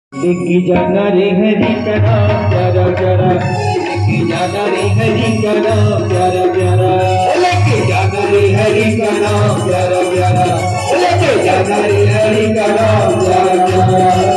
लेके जाना रे हरी का नाम प्यारा प्यारा, लेके जाना रे हरी का नाम प्यारा प्यारा, लेके जाना रे हरी का नाम प्यारा प्यारा, लेके जाना रे हरी का नाम प्यारा प्यारा।